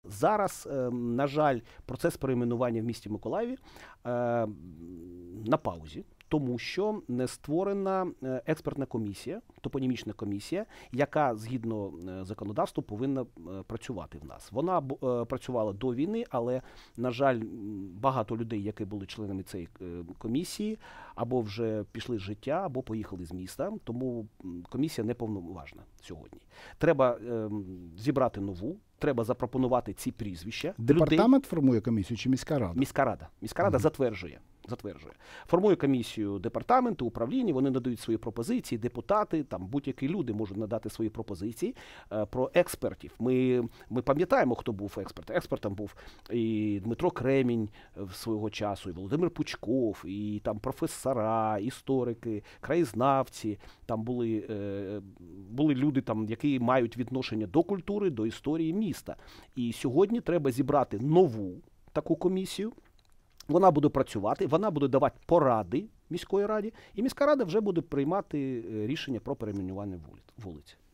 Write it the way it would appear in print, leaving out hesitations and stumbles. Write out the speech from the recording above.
Зараз, на жаль, процес перейменування в місті Миколаєві на паузі, тому що не створена експертна комісія, топонімічна комісія, яка згідно законодавству повинна працювати в нас. Вона працювала до війни, але, на жаль, багато людей, які були членами цієї комісії, або вже пішли з життя, або поїхали з міста, тому комісія не повноважна сьогодні. Треба зібрати нову, треба запропонувати ці прізвища. Департамент формує комісію чи міська рада? Міська рада. Міська рада затверджує. Формує комісію департаменту, управління, вони надають свої пропозиції, депутати, там будь-які люди можуть надати свої пропозиції про експертів. Ми пам'ятаємо, хто був експерт. Експертом був і Дмитро Кремінь свого часу, і Володимир Пучков, і там професора, історики, краєзнавці. Там були люди, там, які мають відношення до культури, до історії міста. І сьогодні треба зібрати нову таку комісію. Вона буде працювати, вона буде давати поради міської раді, і міська рада вже буде приймати рішення про перейменування вулиць.